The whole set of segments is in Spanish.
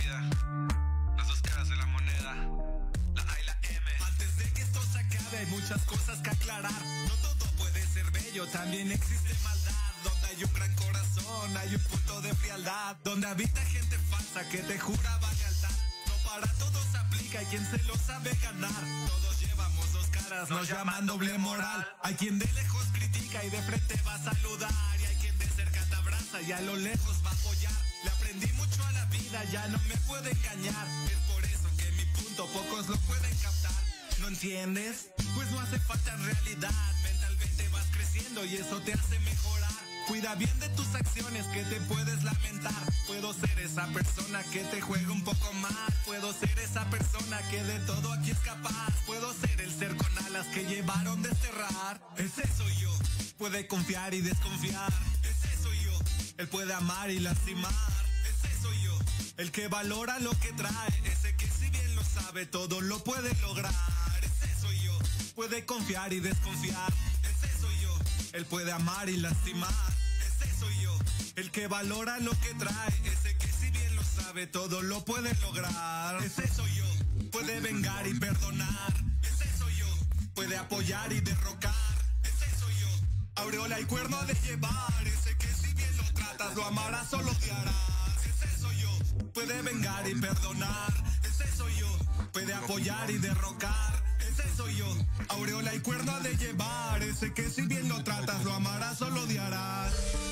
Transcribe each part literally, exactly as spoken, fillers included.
vida, las dos caras de la moneda, la A y la M. Antes de que esto se acabe hay muchas cosas que aclarar. No todo puede ser bello, también existe maldad. Donde hay un gran corazón, hay un punto de frialdad. Donde habita gente falsa que te juraba lealtad. No para todos aplica, hay quien se lo sabe ganar. Todos llevamos dos caras, nos llaman doble moral. Hay quien de lejos critica y de frente va a saludar. Y hay quien de cerca te abraza y a lo lejos va a apoyar. Le aprendí mucho a la vida, ya no me puede engañar. Es por eso que mi punto pocos lo pueden captar. ¿No entiendes? Pues no hace falta en realidad. Mentalmente vas creciendo y eso te hace mejorar. Cuida bien de tus acciones que te puedes lamentar. Puedo ser esa persona que te juega un poco mal. Puedo ser esa persona que de todo aquí es capaz. Puedo ser el ser con alas que llevaron desterrar. Ese soy yo. Puede confiar y desconfiar. Ese soy yo. Él puede amar y lastimar. Ese soy yo. El que valora lo que trae. Ese que si bien lo sabe todo lo puede lograr. Ese soy yo. Puede confiar y desconfiar. Ese soy yo. Él puede amar y lastimar. Ese soy yo. El que valora lo que trae. Ese que si bien lo sabe todo lo puede lograr. Ese soy yo. Puede vengar y perdonar. Ese soy yo. Puede apoyar y derrocar. Ese soy yo. Aureola y cuerno de llevar. Ese que si bien lo tratas lo amarás o lo odiarás. Ese soy yo. Puede vengar y perdonar. Ese soy yo. Puede apoyar y derrocar. Ese soy yo. Aureola y cuerno de llevar. Ese que si bien lo tratas lo amarás o lo odiarás.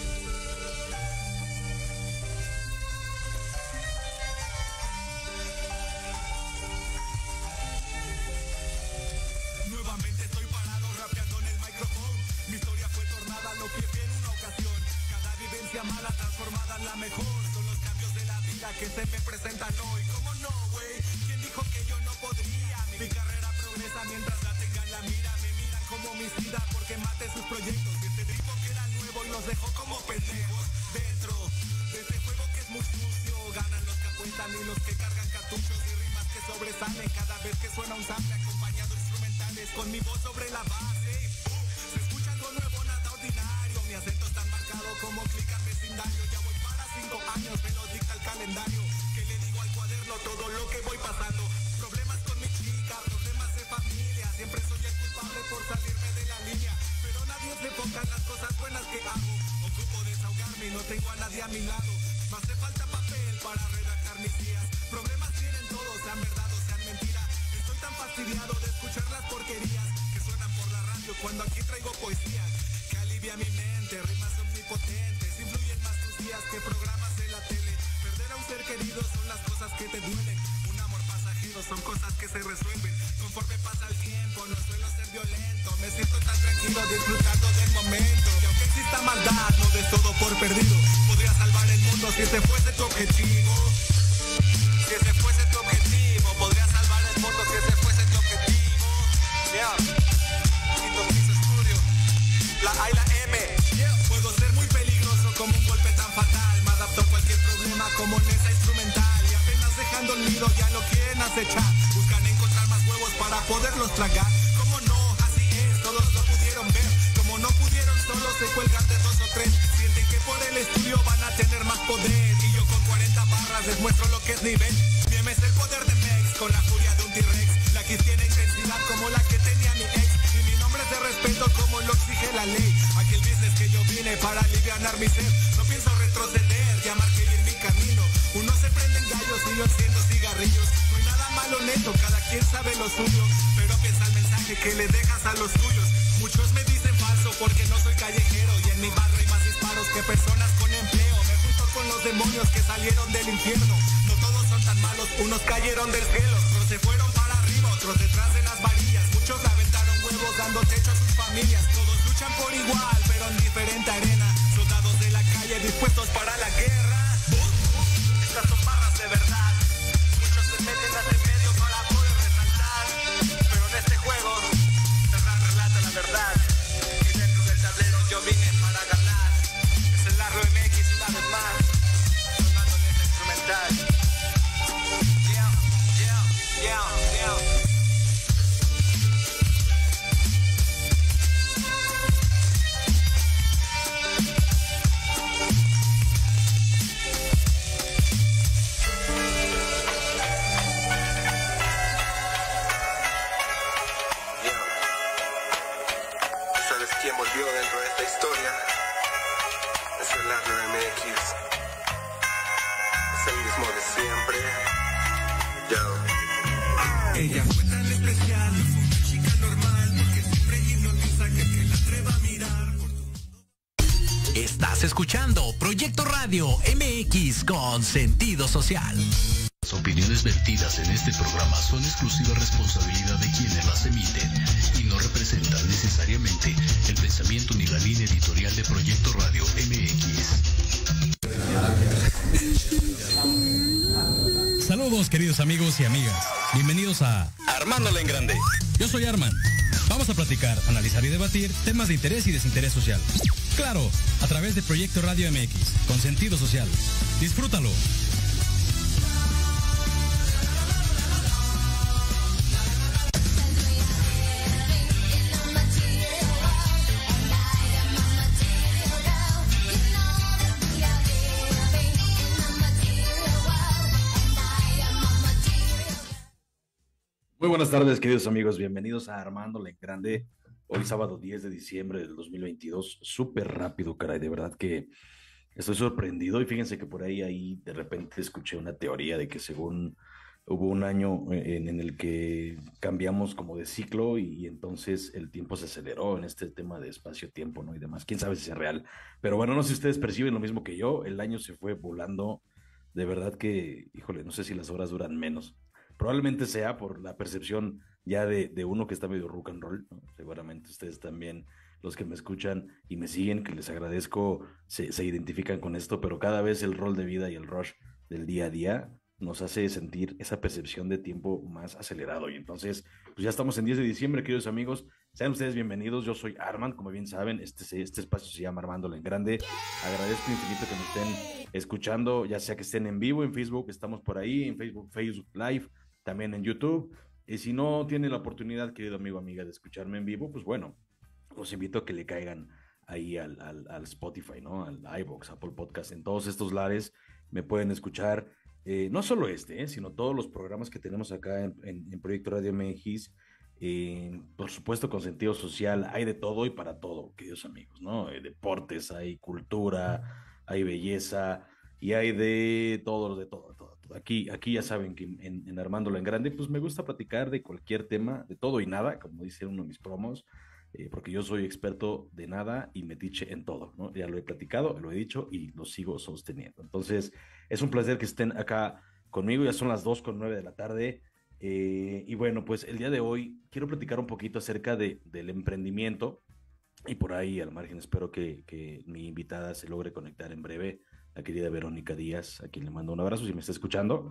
Nuevamente estoy parado rapeando en el micrófono. Mi historia fue tornada lo que vi en una ocasión. Cada vivencia mala transformada en la mejor. Son los cambios de la vida que se me presentan hoy. ¿Cómo no, güey? ¿Quién dijo que yo no podría? Mi carrera progresa mientras la tengan la mira. Me miran como homicida porque maté sus proyectos. Y este tipo que era nuevo y los dejó como pendejos. Dentro de este juego que es muy sucio. Ganan los que apuestan y los que cargan cartuchos. Y rimas que sobresalen cada vez que suena un sample acompañado instrumentales con mi voz sobre la base. Uh, se escucha algo nuevo, nada ordinario. Mi acento es tan marcado como clic al vecindario. Ya voy para cinco años, me lo dicta el calendario. Que le digo al cuaderno todo lo que voy pasando. Problemas con mi chica, problemas de familia. Siempre soy el culpable por salirme de la línea. Pero nadie se enfoca en las cosas buenas que hago. Ocupo desahogarme y no tengo a nadie a mi lado. Me hace falta papel para redactar mis días. Problemas tienen todos, sean verdad o sean mentira. Estoy tan fastidiado de escuchar las porquerías que suenan por la radio cuando aquí traigo poesía. Que alivia mi mente, rimas omnipotentes. Influyen más tus días que programas de la tele. Perder a un ser querido son las cosas que te duelen. Un amor pasajero son cosas que se resuelven. Conforme pasa el tiempo no suelo ser violento. Me siento tan tranquilo disfrutando del momento. Y aunque exista maldad no des todo por perdido. Podrías salvar el mundo si ese fuese tu objetivo. Si ese fuese tu objetivo. Podrías salvar el mundo si ese fuese tu objetivo. Yeah. Quinto piso estudio. La A y la M. Yeah. Puedo ser muy peligroso como un golpe tan fatal. Me adapto a cualquier problema como en esa instrumental. Y apenas dejando el nido ya lo quieren acechar. Buscan encontrar más huevos para poderlos tragar. Como no, así es, todos lo pudieron ver. Como no pudieron, solo se cuelgan de dos o tres. Sienten que por el estudio van a tener más poder. Y yo con cuarenta barras les muestro lo que es nivel. Mi M es el poder de Mex, con la furia de un T-Rex. La X tiene intensidad como la que tenía mi ex. Y mi nombre es de respeto como lo exige la ley. Aquel business que yo vine para alivianar mi ser. No pienso retroceder, ya marqué bien mi camino. Unos se prenden gallos y yo enciendo cigarrillos. No hay nada malo en esto, cada quien sabe lo suyo. Pero piensa el mensaje que le dejas a los tuyos. Muchos me dicen falso porque no soy callejero. Y en mi barrio hay más disparos que personas con empleo. Me junto con los demonios que salieron del infierno. No todos son tan malos, unos cayeron del cielo. Otros se fueron para arriba, otros detrás de las varillas. Muchos le aventaron huevos dando techo a sus familias. Todos luchan por igual, pero en diferente arena. Soldados de la calle dispuestos para la guerra. Estas son barras de verdad. Muchos se meten hacia el medio para poder resaltar. Pero en este juego, cerrar relata la verdad. Y dentro del tablero yo vine para ganar. Es el Larlo M X una vez más. Sonando en esta instrumental. Yeah, yeah, yeah, yeah. como de siempre. Yo. Ella fue tan especial, no fue una chica normal, porque siempre hipnotiza que el que la atreva a mirar por tu... Estás escuchando Proyecto Radio M X con sentido social. Las opiniones vertidas en este programa son exclusiva responsabilidad de quienes las emiten y no representan necesariamente el pensamiento ni la línea editorial de Proyecto Radio M X. Saludos, queridos amigos y amigas. Bienvenidos a Armándola en Grande. Yo soy Arman. Vamos a platicar, analizar y debatir temas de interés y desinterés social. Claro, a través de Proyecto Radio M X, con sentido social. Disfrútalo. Muy buenas tardes, queridos amigos. Bienvenidos a Armándola en Grande. Hoy sábado diez de diciembre del dos mil veintidós. Súper rápido, caray. De verdad que estoy sorprendido. Y fíjense que por ahí, ahí de repente escuché una teoría de que según hubo un año en, en el que cambiamos como de ciclo y, y entonces el tiempo se aceleró en este tema de espacio-tiempo, ¿no? Y demás. Quién sabe si es real. Pero bueno, no sé si ustedes perciben lo mismo que yo. El año se fue volando. De verdad que, híjole, no sé si las horas duran menos. Probablemente sea por la percepción ya de, de uno que está medio rock and roll, ¿no? Seguramente ustedes también, los que me escuchan y me siguen, que les agradezco, se, se identifican con esto, pero cada vez el rol de vida y el rush del día a día nos hace sentir esa percepción de tiempo más acelerado. Y entonces, pues ya estamos en diez de diciembre, queridos amigos. Sean ustedes bienvenidos. Yo soy Arman, como bien saben, este, este espacio se llama Armándola en Grande. Agradezco infinito que nos estén escuchando, ya sea que estén en vivo en Facebook, estamos por ahí, en Facebook, Facebook Live, también en YouTube. Y si no tienen la oportunidad, querido amigo, amiga, de escucharme en vivo, pues bueno, los invito a que le caigan ahí al, al, al Spotify, ¿no? Al iVoox, Apple Podcast, en todos estos lares me pueden escuchar, eh, no solo este, eh, sino todos los programas que tenemos acá en, en, en Proyecto Radio M X, eh, por supuesto con sentido social, hay de todo y para todo, queridos amigos, ¿no? Eh, deportes, hay cultura, hay belleza, y hay de todo, de todo, todo, todo. Aquí, aquí ya saben que en, en Armándola en Grande, pues me gusta platicar de cualquier tema, de todo y nada, como dice uno de mis promos, eh, porque yo soy experto de nada y metiche en todo, ¿no? Ya lo he platicado, lo he dicho y lo sigo sosteniendo. Entonces, es un placer que estén acá conmigo, ya son las dos con nueve de la tarde, eh, y bueno, pues el día de hoy quiero platicar un poquito acerca de, del emprendimiento, y por ahí al margen espero que, que mi invitada se logre conectar en breve, la querida Verónica Díaz, a quien le mando un abrazo si me está escuchando.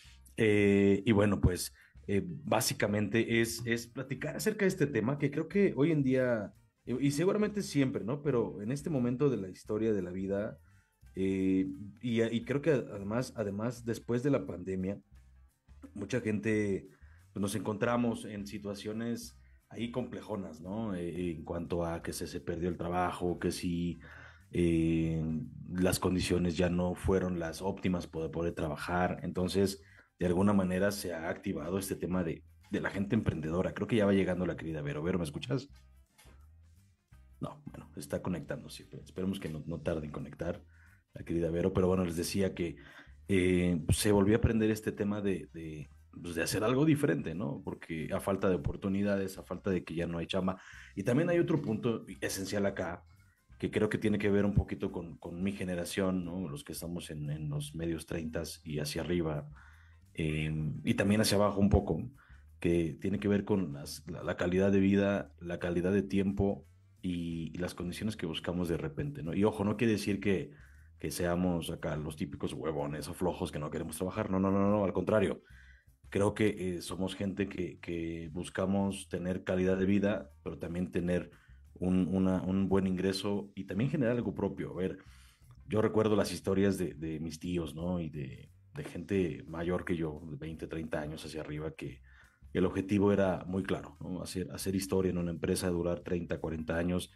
Eh, y bueno, pues eh, básicamente es, es platicar acerca de este tema que creo que hoy en día, y seguramente siempre, ¿no? Pero en este momento de la historia de la vida, eh, y, y creo que además, además, después de la pandemia, mucha gente pues, nos encontramos en situaciones ahí complejonas, ¿no? Eh, en cuanto a que se, se perdió el trabajo, que si eh, las condiciones ya no fueron las óptimas para poder trabajar. Entonces, de alguna manera se ha activado este tema de, de la gente emprendedora. Creo que ya va llegando la querida Vero. Vero, ¿me escuchas? No, bueno, está conectando, sí. Esperemos que no, no tarde en conectar la querida Vero. Pero bueno, les decía que eh, se volvió a aprender este tema de, de, pues de hacer algo diferente, ¿no? Porque a falta de oportunidades, a falta de que ya no hay chamba. Y también hay otro punto esencial acá, que creo que tiene que ver un poquito con, con mi generación, ¿no? Los que estamos en, en los medios treintas y hacia arriba, eh, y también hacia abajo un poco, que tiene que ver con las, la, la calidad de vida, la calidad de tiempo y, y las condiciones que buscamos de repente, ¿no? Y ojo, no quiere decir que, que seamos acá los típicos huevones o flojos que no queremos trabajar, no, no, no, no, al contrario. Creo que eh, somos gente que, que buscamos tener calidad de vida, pero también tener un, una, un buen ingreso y también generar algo propio. A ver, yo recuerdo las historias de, de mis tíos, ¿no? Y de, de gente mayor que yo, de veinte, treinta años hacia arriba, que el objetivo era muy claro, ¿no? Hacer, hacer historia en una empresa, durar treinta, cuarenta años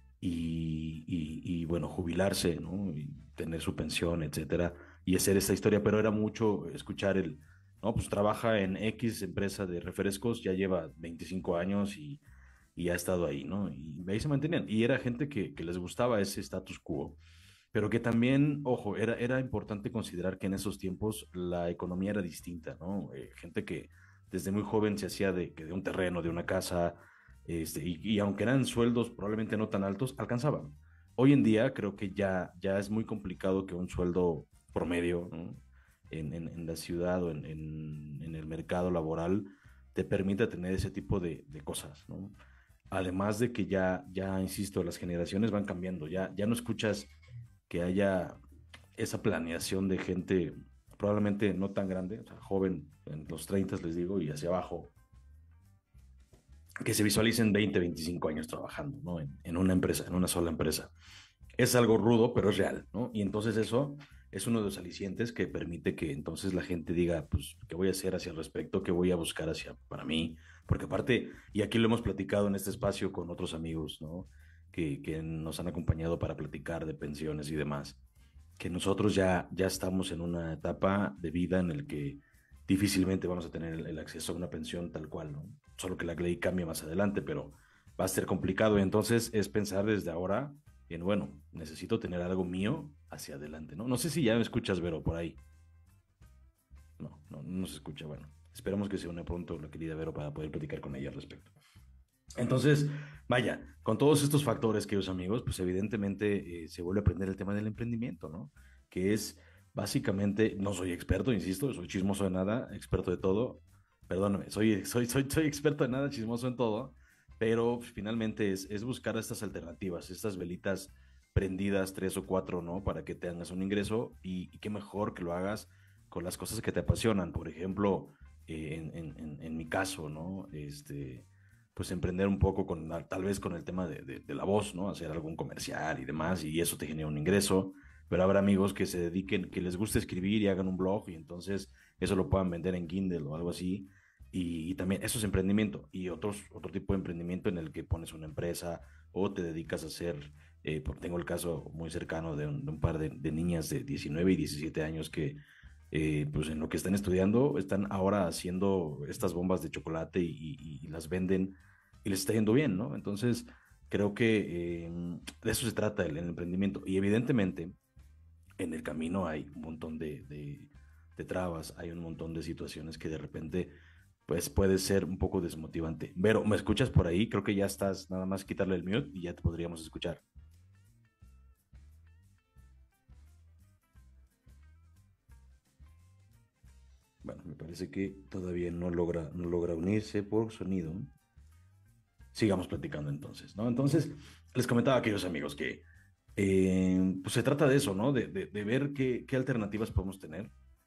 y, y, y bueno, jubilarse, ¿no? Y tener su pensión, etcétera, y hacer esta historia, pero era mucho escuchar el, no, pues trabaja en X empresa de refrescos, ya lleva veinticinco años y y ha estado ahí, ¿no? Y ahí se mantenían. Y era gente que, que les gustaba ese status quo. pero que también, ojo, era, era importante considerar que en esos tiempos la economía era distinta, ¿no? Eh, gente que desde muy joven se hacía de, que de un terreno, de una casa, este, y, y aunque eran sueldos probablemente no tan altos, alcanzaban. Hoy en día creo que ya, ya es muy complicado que un sueldo promedio, ¿no? en, en, en la ciudad o en, en, en el mercado laboral te permita tener ese tipo de, de cosas, ¿no? Además de que ya, ya, insisto, las generaciones van cambiando, ya, ya no escuchas que haya esa planeación de gente probablemente no tan grande, o sea, joven, en los treinta les digo, y hacia abajo, que se visualicen veinte, veinticinco años trabajando, ¿no? En, en una empresa, en una sola empresa. Es algo rudo, pero es real, ¿no? Y entonces eso es uno de los alicientes que permite que entonces la gente diga, pues, ¿qué voy a hacer hacia el respecto? ¿Qué voy a buscar hacia para mí? Porque aparte, y aquí lo hemos platicado en este espacio con otros amigos, ¿no? Que, que nos han acompañado para platicar de pensiones y demás, que nosotros ya, ya estamos en una etapa de vida en el que difícilmente vamos a tener el, el acceso a una pensión tal cual, ¿no? Solo que la ley cambie más adelante, pero va a ser complicado. Y entonces es pensar desde ahora en, bueno, necesito tener algo mío hacia adelante, ¿no? No sé si ya me escuchas, Vero, por ahí. No, no, no se escucha. Bueno, esperamos que se une pronto la querida Vero para poder platicar con ella al respecto. Entonces, vaya, con todos estos factores, queridos amigos, pues evidentemente eh, se vuelve a aprender el tema del emprendimiento, ¿no? Que es básicamente, no soy experto, insisto, soy chismoso de nada, experto de todo, perdóname, soy, soy, soy, soy experto de nada, chismoso en todo, pero pues, finalmente es, es buscar estas alternativas, estas velitas prendidas, tres o cuatro, ¿no? Para que tengas un ingreso y, y qué mejor que lo hagas con las cosas que te apasionan, por ejemplo, eh, en, en, en, en mi caso, ¿no? Este pues emprender un poco con tal vez con el tema de, de, de la voz, ¿no? Hacer algún comercial y demás, y eso te genera un ingreso, pero habrá amigos que se dediquen, que les guste escribir y hagan un blog, y entonces eso lo puedan vender en Kindle o algo así, y, y también eso es emprendimiento, y otros, otro tipo de emprendimiento en el que pones una empresa o te dedicas a hacer, eh, porque tengo el caso muy cercano de un, de un par de, de niñas de diecinueve y diecisiete años que eh, pues en lo que están estudiando, están ahora haciendo estas bombas de chocolate y, y, y las venden y les está yendo bien, ¿no? Entonces, creo que eh, de eso se trata el, el, emprendimiento. Y evidentemente, en el camino hay un montón de, de, de trabas, hay un montón de situaciones que de repente, pues puede ser un poco desmotivante. Pero, ¿me escuchas por ahí? Creo que ya estás, nada más quitarle el mute y ya te podríamos escuchar. Bueno, me parece que todavía no logra, no logra unirse por sonido. Sigamos platicando entonces, ¿no? Entonces, les comentaba a aquellos amigos que eh, pues se trata de eso, ¿no? De, de, de ver qué, qué, alternativas podemos tener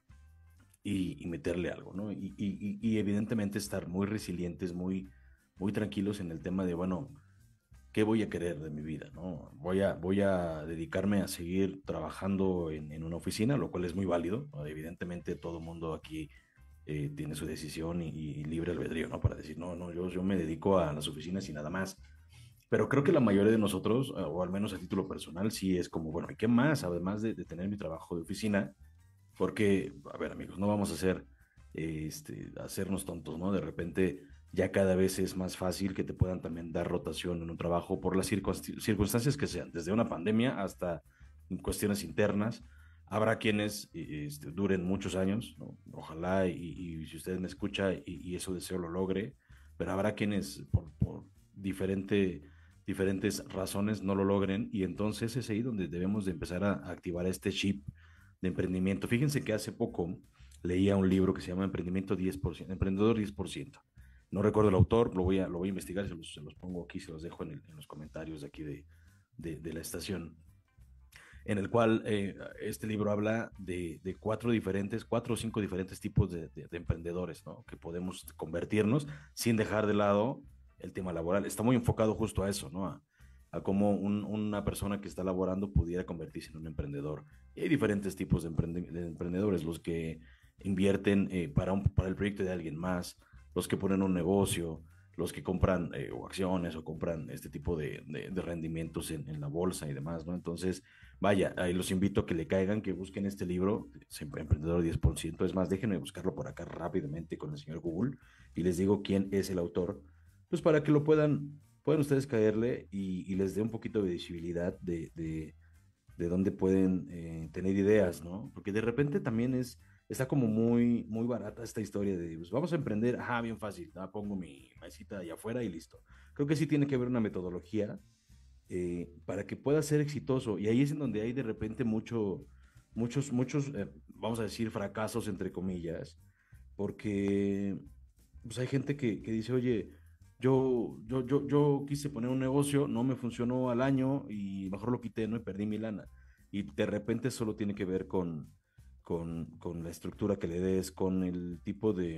y, y meterle algo, ¿no? Y, y, y, evidentemente estar muy resilientes, muy, muy tranquilos en el tema de, bueno, ¿qué voy a querer de mi vida, ¿no? Voy a, voy a dedicarme a seguir trabajando en, en una oficina, lo cual es muy válido, ¿no? Evidentemente todo el mundo aquí eh, tiene su decisión y, y, libre albedrío, ¿no? Para decir, no, no, yo, yo me dedico a las oficinas y nada más. Pero creo que la mayoría de nosotros, o al menos a título personal, sí es como, bueno, ¿y qué más? Además de, de tener mi trabajo de oficina, porque, a ver, amigos, no vamos a hacer, este, hacernos tontos, ¿no? De repente ya cada vez es más fácil que te puedan también dar rotación en un trabajo por las circunstancias que sean, desde una pandemia hasta cuestiones internas. Habrá quienes este, duren muchos años, ¿no? Ojalá y, y, si usted me escucha y, y eso deseo lo logre, pero habrá quienes por, por diferente, diferentes razones no lo logren y entonces es ahí donde debemos de empezar a, a activar este chip de emprendimiento. Fíjense que hace poco leía un libro que se llama Emprendimiento diez por ciento, Emprendedor diez por ciento. No recuerdo el autor, lo voy a, lo voy a investigar, se los, se los pongo aquí, se los dejo en, el, en los comentarios de aquí de, de, de la estación, en el cual eh, este libro habla de, de, cuatro diferentes, cuatro o cinco diferentes tipos de, de, de emprendedores, ¿no? Que podemos convertirnos sin dejar de lado el tema laboral. Está muy enfocado justo a eso, ¿no? A, a cómo un, una persona que está laborando pudiera convertirse en un emprendedor. Y hay diferentes tipos de, emprende, de emprendedores, los que invierten eh, para, un, para el proyecto de alguien más, los que ponen un negocio, los que compran eh, o acciones o compran este tipo de, de, de rendimientos en, en la bolsa y demás, ¿no? Entonces, vaya, ahí los invito a que le caigan, que busquen este libro, Emprendedor diez por ciento. Es más, déjenme buscarlo por acá rápidamente con el señor Google y les digo quién es el autor, pues para que lo puedan, puedan ustedes caerle y, y les dé un poquito de visibilidad de, de, de dónde pueden eh, tener ideas, ¿no? Porque de repente también es, está como muy, muy barata esta historia de, pues vamos a emprender, ajá, bien fácil, ¿no? Pongo mi mesita allá afuera y listo. Creo que sí tiene que haber una metodología eh, para que pueda ser exitoso. Y ahí es en donde hay de repente mucho, muchos, muchos, eh, vamos a decir, fracasos, entre comillas, porque pues hay gente que, que dice, oye, yo, yo, yo, yo quise poner un negocio, no me funcionó al año y mejor lo quité, ¿no? Y perdí mi lana. Y de repente solo tiene que ver con, con, con la estructura que le des, con el tipo de,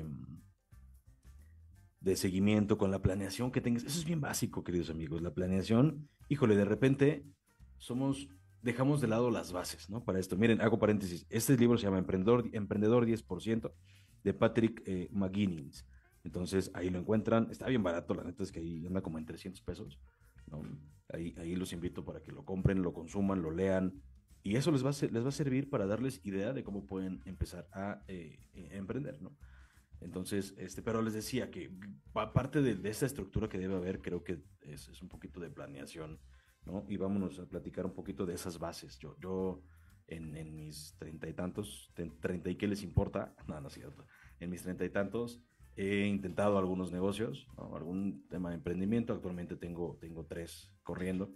de seguimiento, con la planeación que tengas. Eso es bien básico, queridos amigos. La planeación, híjole, de repente somos, dejamos de lado las bases, ¿no? Para esto. Miren, hago paréntesis. Este libro se llama Emprendedor, Emprendedor diez por ciento de Patrick eh, McGuinness. Entonces, ahí lo encuentran. Está bien barato, la neta es que ahí anda como en trescientos pesos, ¿no? Ahí, ahí los invito para que lo compren, lo consuman, lo lean. Y eso les va a, ser, les va a servir para darles idea de cómo pueden empezar a eh, eh, emprender, ¿no? Entonces, este, pero les decía que parte de, de esta estructura que debe haber, creo que es, es un poquito de planeación, ¿no? Y vámonos a platicar un poquito de esas bases. Yo, yo en, en mis treinta y tantos, treinta y qué les importa, no, no es cierto, en mis treinta y tantos he intentado algunos negocios, ¿no? Algún tema de emprendimiento, actualmente tengo, tengo tres corriendo,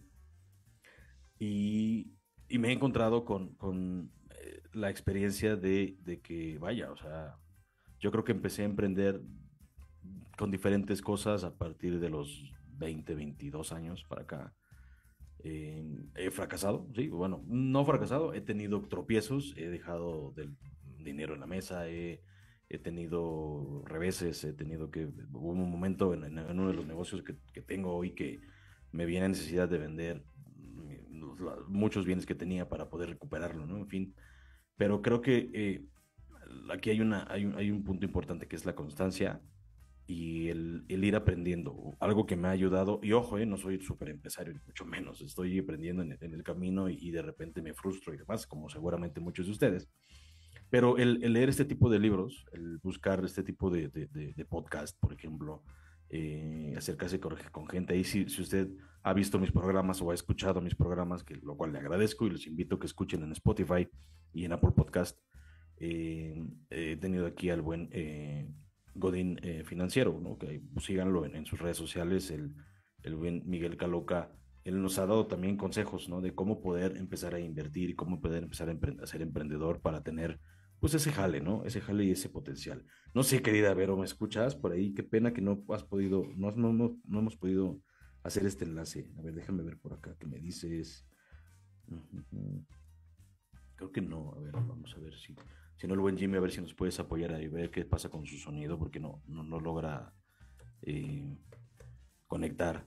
y, y me he encontrado con, con eh, la experiencia de, de que, vaya, o sea, yo creo que empecé a emprender con diferentes cosas a partir de los veinte, veintidós años para acá. Eh, he fracasado, sí, bueno, no fracasado, he tenido tropiezos, he dejado del dinero en la mesa, he, he tenido reveses, he tenido que, hubo un momento en, en, en uno de los negocios que, que tengo hoy que me viene necesidad de vender muchos bienes que tenía para poder recuperarlo, ¿no? En fin, pero creo que eh, aquí hay, una, hay, un, hay un punto importante que es la constancia y el, el ir aprendiendo. Algo que me ha ayudado, y ojo, eh, no soy súper empresario, ni mucho menos, estoy aprendiendo en, en el camino y, y de repente me frustro y demás, como seguramente muchos de ustedes. Pero el, el leer este tipo de libros, el buscar este tipo de, de, de, de podcast, por ejemplo, eh, acercarse con, con gente ahí, si, si usted ha visto mis programas o ha escuchado mis programas, que, lo cual le agradezco y los invito a que escuchen en Spotify y en Apple Podcast. Eh, he tenido aquí al buen eh, Godín eh, Financiero, ¿no? Que pues, síganlo en, en sus redes sociales, el, el buen Miguel Caloca. Él nos ha dado también consejos, ¿no? De cómo poder empezar a invertir y cómo poder empezar a, empre- a ser emprendedor para tener, pues, ese jale, ¿no? Ese jale y ese potencial. No sé, querida Vero, ¿me escuchas por ahí? Qué pena que no has podido, no, no, no, no hemos podido hacer este enlace. A ver, déjame ver por acá qué me dices. Uh-huh. Creo que no. A ver, vamos a ver si, si no el buen Jimmy, a ver si nos puedes apoyar ahí, ver qué pasa con su sonido, porque no, no, no logra eh, conectar.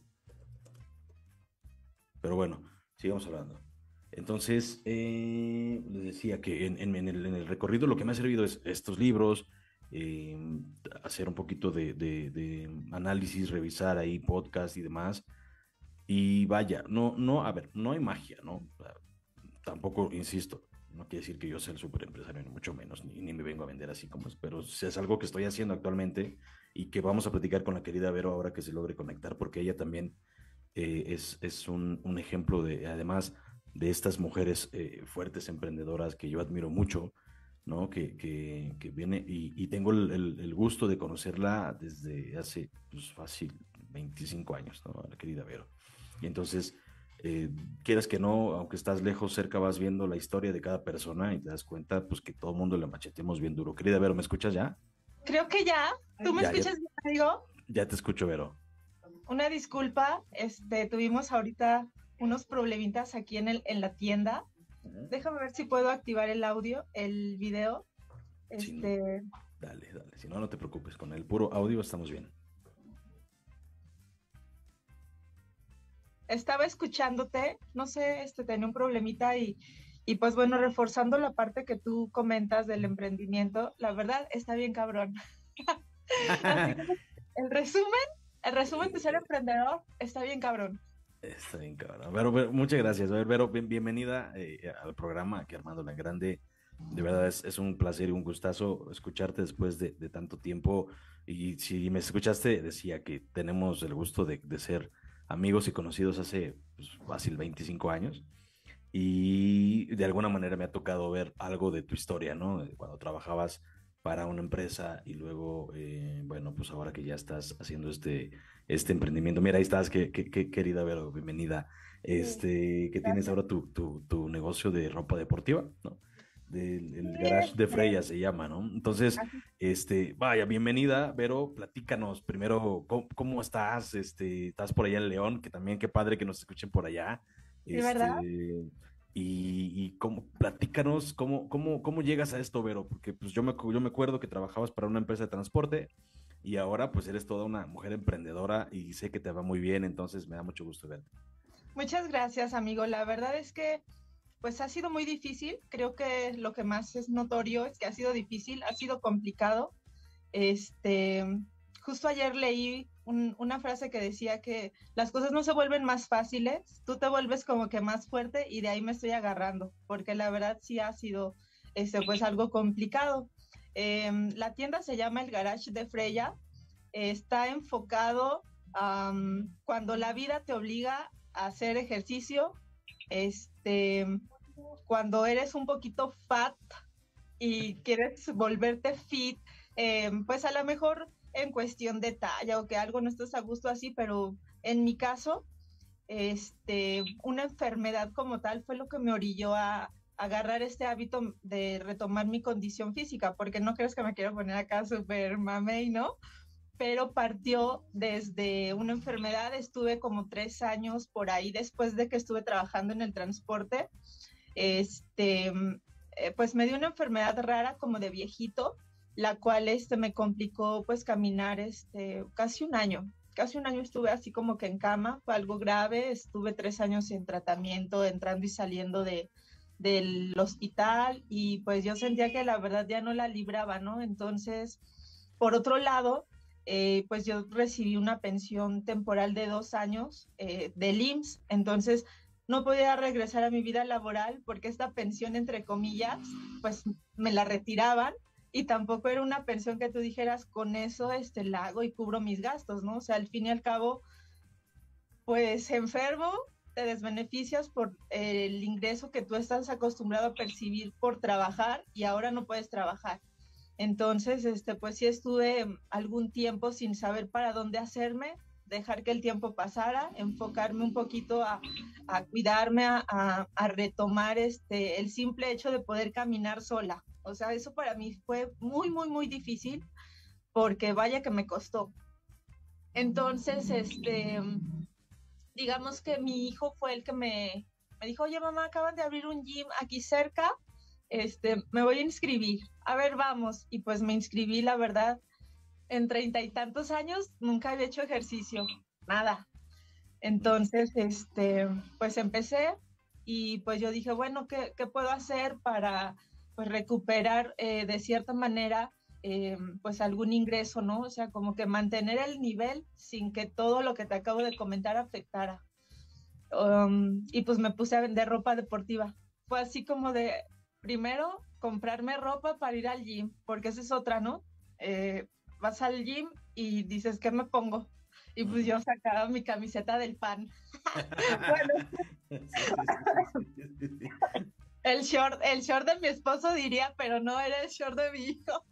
Pero bueno, sigamos hablando. Entonces, eh, les decía que en, en, en, el, en, el, recorrido lo que me ha servido es estos libros, eh, hacer un poquito de, de, de análisis, revisar ahí podcast y demás. Y vaya, no, no, a ver, no hay magia, ¿no? Tampoco, insisto, no quiere decir que yo sea el super empresario, ni mucho menos, ni, ni me vengo a vender así como es, pero es algo que estoy haciendo actualmente y que vamos a platicar con la querida Vero ahora que se logre conectar, porque ella también eh, es, es un, un ejemplo de, además de estas mujeres eh, fuertes, emprendedoras que yo admiro mucho, ¿no? Que, que, que viene y, y tengo el, el, el, gusto de conocerla desde hace, pues, fácil, veinticinco años, ¿no? La querida Vero. Y entonces, eh, quieras que no, aunque estás lejos, cerca vas viendo la historia de cada persona y te das cuenta, pues, que todo el mundo le macheteamos bien duro. Querida Vero, ¿me escuchas ya? Creo que ya. ¿Tú me ya, escuchas ya, bien, amigo? Ya te escucho, Vero. Una disculpa, este, tuvimos ahorita unos problemitas aquí en, el, en la tienda. Uh-huh. Déjame ver si puedo activar el audio, el video. Este... Sí, no. Dale, dale. Si no, no te preocupes. Con el puro audio estamos bien. Estaba escuchándote, no sé, este, tenía un problemita y, y pues bueno, reforzando la parte que tú comentas del emprendimiento, la verdad está bien cabrón. Así que el resumen, el resumen de ser emprendedor está bien cabrón. Está bien cabrón. Vero, Vero, muchas gracias. A ver, Vero, bien, bienvenida eh, al programa aquí Armando la Grande. De verdad es, es un placer y un gustazo escucharte después de, de tanto tiempo. Y si me escuchaste, decía que tenemos el gusto de, de ser amigos y conocidos hace, pues, fácil veinticinco años. y de alguna manera me ha tocado ver algo de tu historia, ¿no? Cuando trabajabas para una empresa y luego, eh, bueno, pues ahora que ya estás haciendo este, este emprendimiento. Mira, ahí estás, qué, qué, qué querida Vero, bienvenida. Sí, Este, que tienes gracias. ahora tu, tu, tu negocio de ropa deportiva, ¿no? Del Sí, el garage de este, Freya se llama, ¿no? Entonces, así- este, vaya, bienvenida, Vero, platícanos primero cómo, cómo estás, este, estás por allá en León, que también qué padre que nos escuchen por allá, sí, ¿verdad? este, y, y cómo, platícanos cómo, cómo, cómo llegas a esto, Vero, porque pues yo me, acu- yo me acuerdo que trabajabas para una empresa de transporte y ahora pues eres toda una mujer emprendedora y sé que te va muy bien, entonces me da mucho gusto verte. Muchas gracias, amigo. La verdad es que pues ha sido muy difícil. Creo que lo que más es notorio es que ha sido difícil, ha sido complicado. Este, justo ayer leí un, una frase que decía que las cosas no se vuelven más fáciles, tú te vuelves como que más fuerte y de ahí me estoy agarrando, porque la verdad sí ha sido este, pues algo complicado. Eh, la tienda se llama el Garage de Freya, eh, está enfocado um, cuando la vida te obliga a hacer ejercicio, este, cuando eres un poquito fat y quieres volverte fit, eh, pues a lo mejor en cuestión de talla o que algo no estés a gusto así, pero en mi caso, este, una enfermedad como tal fue lo que me orilló a, a agarrar este hábito de retomar mi condición física, porque no crees que me quiero poner acá súper mamey, ¿no? Pero partió desde una enfermedad, estuve como tres años por ahí después de que estuve trabajando en el transporte, este, eh, pues me dio una enfermedad rara como de viejito, la cual este, me complicó pues caminar este, casi un año. Casi un año estuve así como que en cama, fue algo grave, estuve tres años en tratamiento, entrando y saliendo de, del hospital y pues yo sentía que la verdad ya no la libraba, ¿no? Entonces, por otro lado, eh, pues yo recibí una pensión temporal de dos años eh, del I M S S, entonces no podía regresar a mi vida laboral porque esta pensión, entre comillas, pues me la retiraban y tampoco era una pensión que tú dijeras, con eso este, la hago y cubro mis gastos, ¿no? O sea, al fin y al cabo, pues enfermo, te desbeneficias por el ingreso que tú estás acostumbrado a percibir por trabajar y ahora no puedes trabajar. Entonces, este, pues sí estuve algún tiempo sin saber para dónde hacerme, dejar que el tiempo pasara, enfocarme un poquito a, a cuidarme, a, a, a retomar este, el simple hecho de poder caminar sola. O sea, eso para mí fue muy, muy, muy difícil porque vaya que me costó. Entonces, este, digamos que mi hijo fue el que me, me dijo, oye mamá, acaban de abrir un gym aquí cerca, este, me voy a inscribir, a ver, vamos. Y pues me inscribí, la verdad, en treinta y tantos años nunca había hecho ejercicio, nada. Entonces, este, pues empecé y pues yo dije, bueno, ¿qué, qué puedo hacer para pues recuperar eh, de cierta manera eh, pues algún ingreso, ¿no? O sea, como que mantener el nivel sin que todo lo que te acabo de comentar afectara. Um, y pues me puse a vender ropa deportiva. Fue así como de, primero, comprarme ropa para ir al gym, porque esa es otra, ¿no? Eh, vas al gym y dices, ¿qué me pongo? Y pues yo sacaba mi camiseta del pan. Bueno, Sí, sí, sí, sí, sí, sí. el short, el short de mi esposo diría, pero no era el short de mi hijo.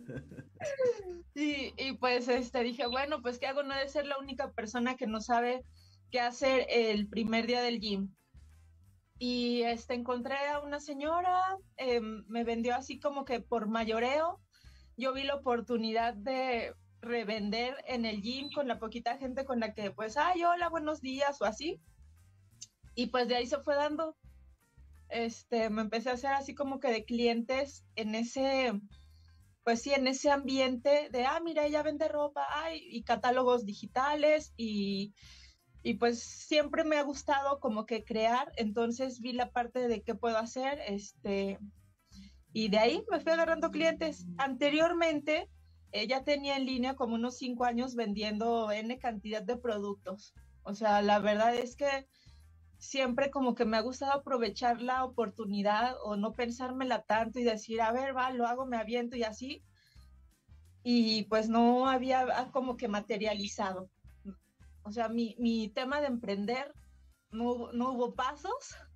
Y, y pues este, dije, bueno, pues ¿qué hago? No he de ser la única persona que no sabe qué hacer el primer día del gym. Y este, encontré a una señora, eh, me vendió así como que por mayoreo. Yo vi la oportunidad de revender en el gym con la poquita gente con la que pues, ay, hola, buenos días o así. Y pues de ahí se fue dando. Este, me empecé a hacer así como que de clientes en ese, pues sí, en ese ambiente de, ah, mira, ella vende ropa, ay, y catálogos digitales y y pues siempre me ha gustado como que crear, entonces vi la parte de qué puedo hacer, este, y de ahí me fui agarrando clientes. Anteriormente, ella tenía en línea como unos cinco años vendiendo N cantidad de productos. O sea, la verdad es que siempre como que me ha gustado aprovechar la oportunidad o no pensármela tanto y decir, a ver, va, lo hago, me aviento y así. Y pues no había como que materializado. O sea, mi, mi tema de emprender no, no hubo pasos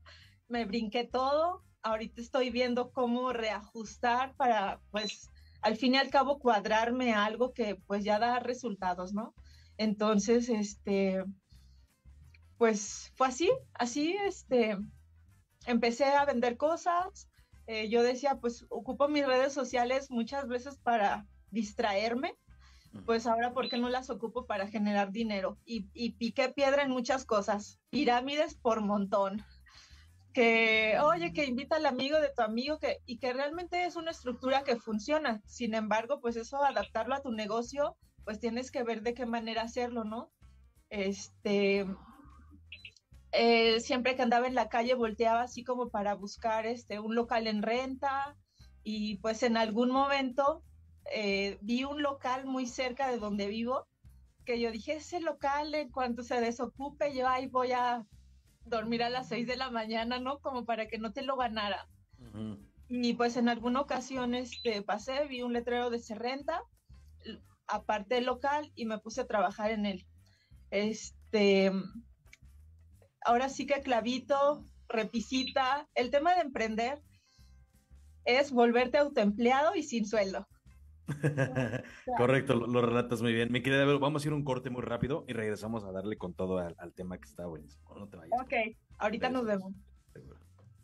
me brinqué todo. Ahorita estoy viendo cómo reajustar para, pues, al fin y al cabo cuadrarme a algo que pues ya da resultados, ¿no? Entonces, este, pues fue así, así, este, empecé a vender cosas. Eh, yo decía, pues ocupo mis redes sociales muchas veces para distraerme, pues ahora, ¿por qué no las ocupo para generar dinero? Y, y piqué piedra en muchas cosas, pirámides por montón. Que, oye, que invita al amigo de tu amigo, que, y que realmente es una estructura que funciona. Sin embargo, pues eso, adaptarlo a tu negocio, pues tienes que ver de qué manera hacerlo, ¿no? Este, eh, siempre que andaba en la calle volteaba así como para buscar este, un local en renta, y pues en algún momento eh, vi un local muy cerca de donde vivo, que yo dije, ese local en cuanto se desocupe, yo ahí voy a dormir a las seis de la mañana, ¿no? Como para que no te lo ganara. Uh-huh. Y pues en alguna ocasión este, pasé, vi un letrero de se renta, aparte del local, y me puse a trabajar en él. Este, ahora sí que clavito, repisita. El tema de emprender es volverte autoempleado y sin sueldo. Correcto, lo, lo relatas muy bien. Mi querida, vamos a ir un corte muy rápido y regresamos a darle con todo al, al tema que está buenísimo. No te vayas. Ok, ahorita nos vemos. Seguro.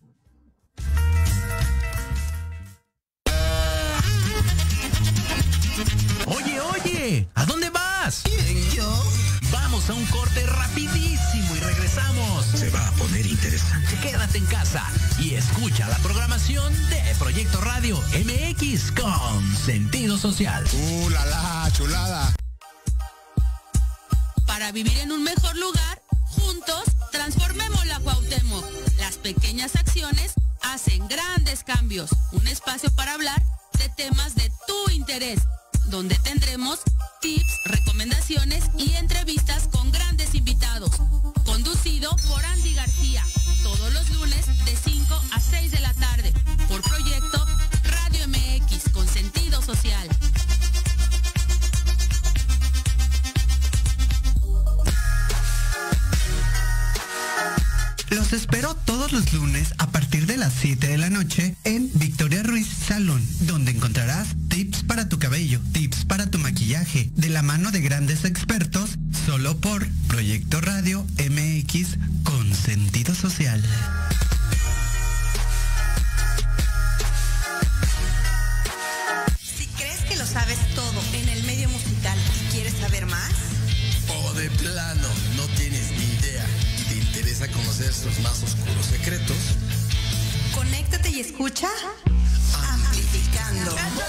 Oye, oye, ¿a dónde vas? ¿Quién, yo? Vamos a un corte rapidísimo y regresamos. Se va a poner interesante. Quédate en casa y escucha la programación de Proyecto Radio M X con sentido social. ¡Uh, la, la chulada! Para vivir en un mejor lugar, juntos transformemos la Cuauhtémoc. Las pequeñas acciones hacen grandes cambios. Un espacio para hablar de temas de tu interés, donde tendremos tips, recomendaciones y entrevistas con grandes invitados. Conducido por Andy García, todos los lunes de cinco a seis de la tarde, por Proyecto Radio M X con sentido social. Los espero todos los lunes a partir de las siete de la noche en Victoria Ruiz Salón, donde encontrarás tips para tu cabello, tips para tu maquillaje, de la mano de grandes expertos, solo por Proyecto Radio M X con sentido social. Si crees que lo sabes todo en el medio musical y quieres saber más, o de plano no tienes ni idea y te interesa conocer sus más oscuros secretos, conéctate y escucha Amplificando,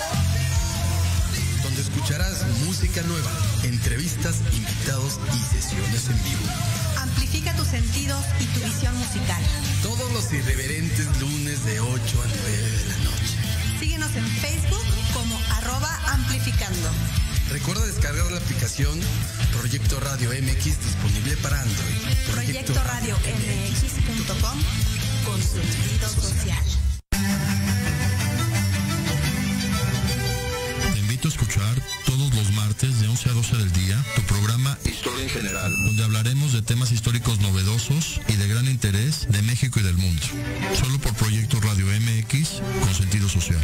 donde escucharás música nueva, entrevistas, invitados y sesiones en vivo. Amplifica tus sentidos y tu visión musical. Todos los irreverentes lunes de ocho a nueve de la noche. Síguenos en Facebook como arroba amplificando. Recuerda descargar la aplicación Proyecto Radio M X disponible para Android. Proyecto Radio M X punto com con sentido social. Te invito a escuchar todos los martes de once a doce del día tu programa Historia en General, donde hablaremos de temas históricos novedosos y de gran interés de México y del mundo. Solo por Proyecto Radio M X con sentido social.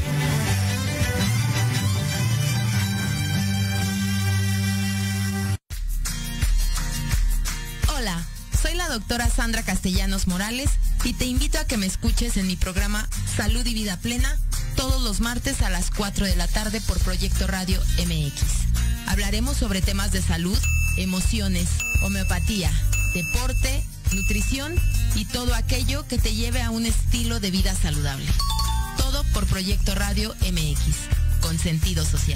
Hola, soy la doctora Sandra Castellanos Morales y te invito a que me escuches en mi programa Salud y Vida Plena todos los martes a las cuatro de la tarde por Proyecto Radio M X. Hablaremos sobre temas de salud, emociones, homeopatía, deporte, nutrición y todo aquello que te lleve a un estilo de vida saludable. Todo por Proyecto Radio M X, con sentido social.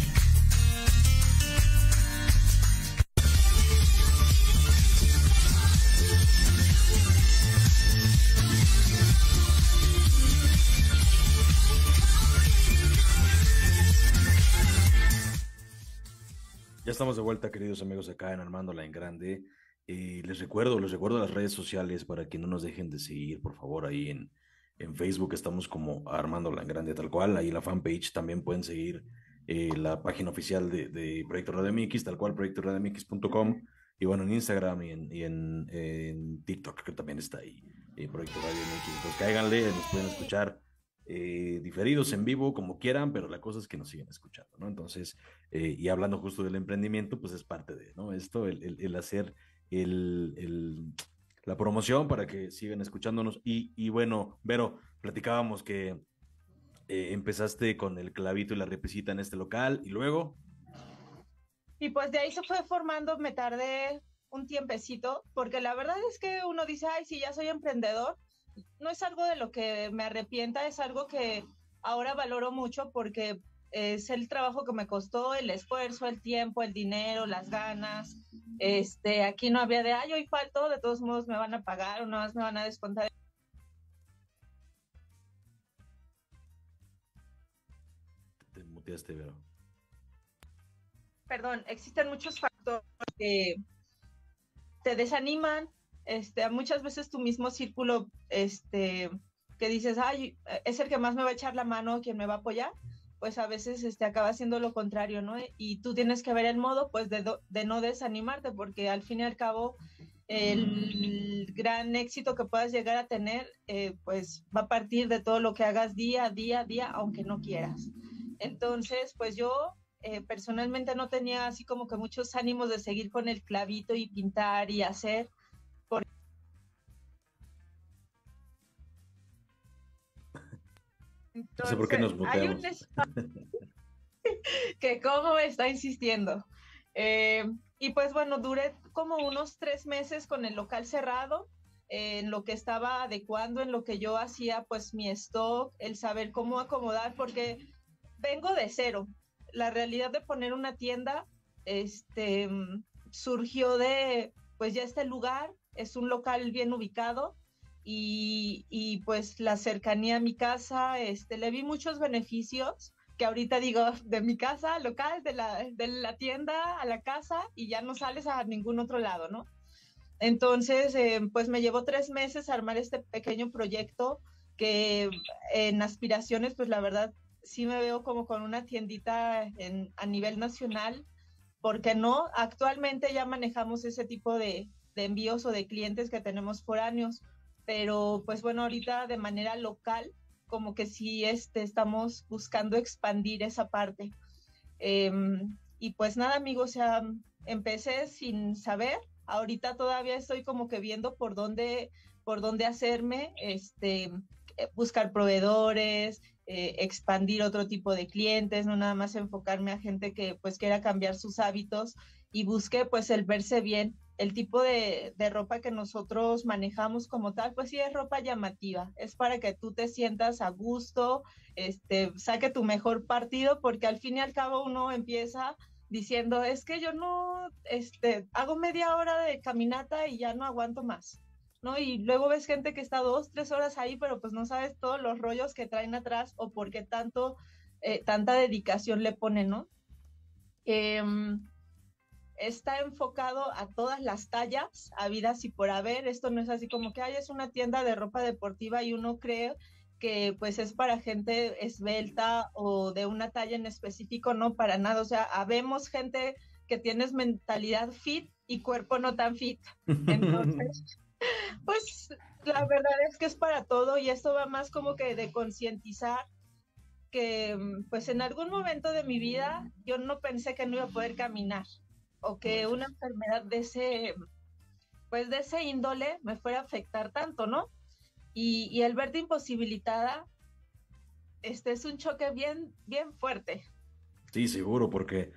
Ya estamos de vuelta, queridos amigos, acá en Armándola en Grande. Y les recuerdo, les recuerdo las redes sociales para que no nos dejen de seguir, por favor, ahí en, en Facebook estamos como Armándola en Grande, tal cual. Ahí la fanpage también pueden seguir eh, la página oficial de, de Proyecto Radio M X, tal cual, proyecto radio m x punto com. Y bueno, en Instagram y en, y en, en TikTok, que también está ahí. eh, Proyecto Radio M X. Entonces cáiganle, nos pueden escuchar eh, diferidos en vivo, como quieran, pero la cosa es que nos siguen escuchando, ¿no? Entonces, eh, y hablando justo del emprendimiento, pues es parte de, ¿no? Esto, el, el, el hacer el, el, la promoción para que sigan escuchándonos. Y, y bueno, Vero, platicábamos que eh, empezaste con el clavito y la repesita en este local, y luego... Y pues de ahí se fue formando, me tardé un tiempecito, porque la verdad es que uno dice, ay, sí, ya soy emprendedor. No es algo de lo que me arrepienta, es algo que ahora valoro mucho porque es el trabajo que me costó, el esfuerzo, el tiempo, el dinero, las ganas. Este, aquí no había de, ay, hoy falto, de todos modos me van a pagar o nada más me van a descontar. Te muteaste, Vero. Perdón, existen muchos factores que te desaniman, este, muchas veces tu mismo círculo, este, que dices, ay, es el que más me va a echar la mano, quien me va a apoyar, pues a veces este, acaba siendo lo contrario, ¿no? Y tú tienes que ver el modo, pues, de, do, de no desanimarte, porque al fin y al cabo, el gran éxito que puedas llegar a tener, eh, pues, va a partir de todo lo que hagas día a día, a día, aunque no quieras. Entonces, pues yo... Eh, personalmente no tenía así como que muchos ánimos de seguir con el clavito y pintar y hacer. Por... Entonces, no sé por qué nos hay un espacio que como me está insistiendo. Eh, y pues bueno, duré como unos tres meses con el local cerrado, eh, en lo que estaba adecuando, en lo que yo hacía pues mi stock, el saber cómo acomodar, porque vengo de cero. La realidad de poner una tienda este, surgió de, pues ya este lugar es un local bien ubicado y, y pues la cercanía a mi casa, este, le vi muchos beneficios que ahorita digo, de mi casa al local, de la, de la tienda a la casa y ya no sales a ningún otro lado, ¿no? Entonces, eh, pues me llevó tres meses armar este pequeño proyecto que en aspiraciones, pues la verdad, sí me veo como con una tiendita en, a nivel nacional, porque no, actualmente ya manejamos ese tipo de, de envíos o de clientes que tenemos foráneos, pero pues bueno, ahorita de manera local, como que sí este, estamos buscando expandir esa parte. Eh, y pues nada, amigos, o sea, empecé sin saber, ahorita todavía estoy como que viendo por dónde, por dónde hacerme, este, buscar proveedores, Eh, expandir otro tipo de clientes, no nada más enfocarme a gente que pues quiera cambiar sus hábitos y busque pues el verse bien. El tipo de, de ropa que nosotros manejamos como tal, pues sí es ropa llamativa, es para que tú te sientas a gusto, este, saque tu mejor partido, porque al fin y al cabo uno empieza diciendo, es que yo no, este, hago media hora de caminata y ya no aguanto más, ¿no? Y luego ves gente que está dos, tres horas ahí, pero pues no sabes todos los rollos que traen atrás o por qué tanto, eh, tanta dedicación le ponen, ¿no? Eh, está enfocado a todas las tallas, habidas y por haber. Esto no es así como que, ay, es una tienda de ropa deportiva y uno cree que pues es para gente esbelta o de una talla en específico, no, para nada. O sea, habemos gente que tienes mentalidad fit y cuerpo no tan fit. Entonces... pues la verdad es que es para todo y esto va más como que de concientizar que pues en algún momento de mi vida yo no pensé que no iba a poder caminar o que una enfermedad de ese pues de ese índole me fuera a afectar tanto, ¿no? Y, y el verte imposibilitada este es un choque bien, bien fuerte. Sí, seguro, porque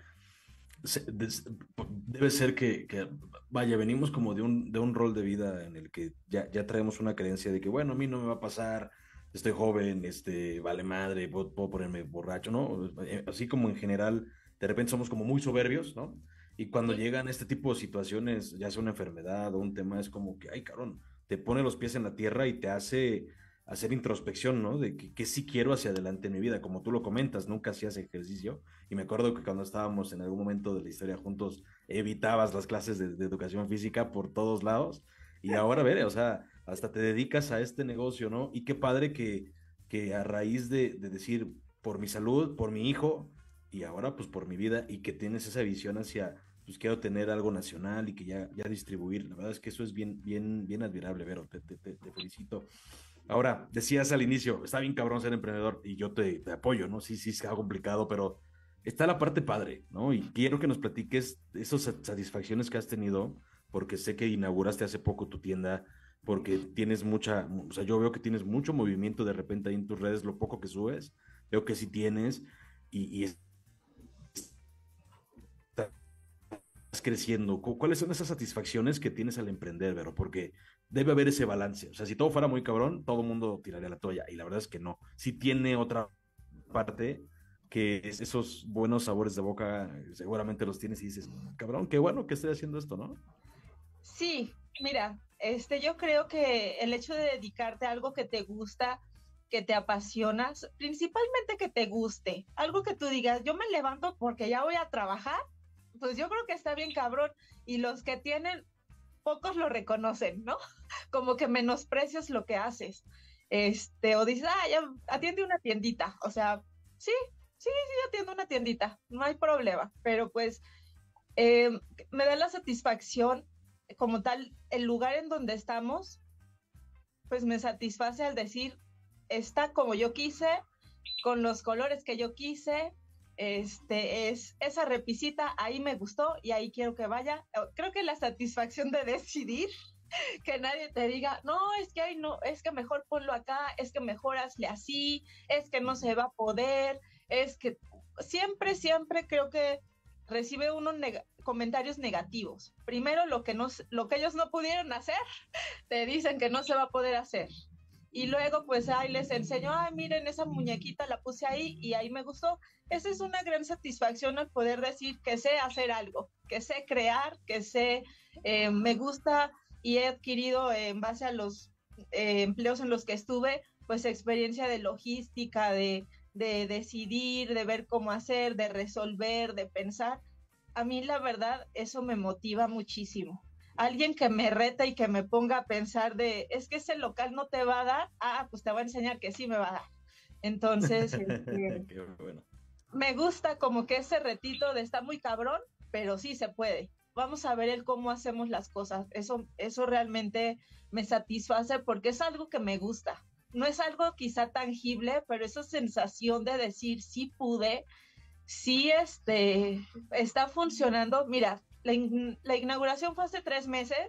debe ser que, que, vaya, venimos como de un, de un rol de vida en el que ya, ya traemos una creencia de que, bueno, a mí no me va a pasar, estoy joven, este, vale madre, puedo, puedo ponerme borracho, ¿no? Así como en general, de repente somos como muy soberbios, ¿no? Y cuando sí. llegan este tipo de situaciones, ya sea una enfermedad o un tema, es como que, ay, cabrón, te pone los pies en la tierra y te hace hacer introspección, ¿no? De que, que sí quiero hacia adelante en mi vida, como tú lo comentas, nunca hacías ejercicio, y me acuerdo que cuando estábamos en algún momento de la historia juntos, evitabas las clases de, de educación física por todos lados, y ahora, ver, o sea, hasta te dedicas a este negocio, ¿no? Y qué padre que, que a raíz de, de decir, por mi salud, por mi hijo, y ahora pues por mi vida, y que tienes esa visión hacia pues quiero tener algo nacional y que ya, ya distribuir. La verdad es que eso es bien, bien, bien admirable, Vero, te, te, te, te felicito. Ahora, decías al inicio, está bien cabrón ser emprendedor y yo te, te apoyo, ¿no? Sí, sí, es algo complicado, pero está la parte padre, ¿no? Y quiero que nos platiques esas satisfacciones que has tenido, porque sé que inauguraste hace poco tu tienda, porque tienes mucha, o sea, yo veo que tienes mucho movimiento de repente ahí en tus redes, lo poco que subes, veo que sí tienes y, y estás creciendo. ¿Cuáles son esas satisfacciones que tienes al emprender, Vero? Porque debe haber ese balance. O sea, si todo fuera muy cabrón, todo el mundo tiraría la toalla. Y la verdad es que no. Sí tiene otra parte que es esos buenos sabores de boca, seguramente los tienes y dices, cabrón, qué bueno que estoy haciendo esto, ¿no? Sí, mira, este, yo creo que el hecho de dedicarte a algo que te gusta, que te apasionas, principalmente que te guste, algo que tú digas, yo me levanto porque ya voy a trabajar, pues yo creo que está bien cabrón. Y los que tienen, pocos lo reconocen, ¿no? Como que menosprecias lo que haces. Este, o dices, ah, ya atiende una tiendita. O sea, sí, sí, sí, atiendo una tiendita, no hay problema. Pero pues eh, me da la satisfacción, como tal, el lugar en donde estamos, pues me satisface al decir, está como yo quise, con los colores que yo quise. Este es esa repisita, ahí me gustó y ahí quiero que vaya. Creo que la satisfacción de decidir, que nadie te diga, no, es que ahí no, es que mejor ponlo acá, es que mejor hazle así, es que no se va a poder, es que siempre, siempre creo que recibe unos neg- comentarios negativos. Primero, lo que, no, lo que ellos no pudieron hacer, te dicen que no se va a poder hacer. Y luego, pues, ahí les enseño, ay, miren, esa muñequita la puse ahí y ahí me gustó. Esa es una gran satisfacción al poder decir que sé hacer algo, que sé crear, que sé, eh, me gusta y he adquirido eh, en base a los eh, empleos en los que estuve, pues experiencia de logística, de, de decidir, de ver cómo hacer, de resolver, de pensar. A mí, la verdad, eso me motiva muchísimo. Alguien que me reta y que me ponga a pensar de, es que ese local no te va a dar, ah, pues te va a enseñar que sí me va a dar. Entonces, este, Qué bueno. Me gusta como que ese retito de está muy cabrón, pero sí se puede. Vamos a ver el cómo hacemos las cosas. Eso, eso realmente me satisface porque es algo que me gusta. No es algo quizá tangible, pero esa sensación de decir sí pude, sí este, está funcionando. Mira, La, in- la inauguración fue hace tres meses